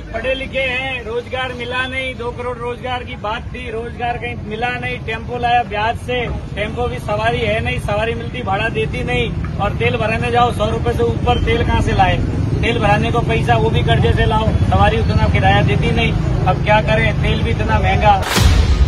पढ़े लिखे हैं, रोजगार मिला नहीं। 2 करोड़ रोजगार की बात थी, रोजगार कहीं मिला नहीं। टेम्पो लाया ब्याज से, टेम्पो की सवारी है नहीं, सवारी मिलती भाड़ा देती नहीं। और तेल भराने जाओ 100 रुपए से ऊपर तेल कहाँ से लाए? तेल भराने को पैसा वो भी कर्जे से लाओ, सवारी उतना किराया देती नहीं। अब क्या करें, तेल भी इतना महंगा।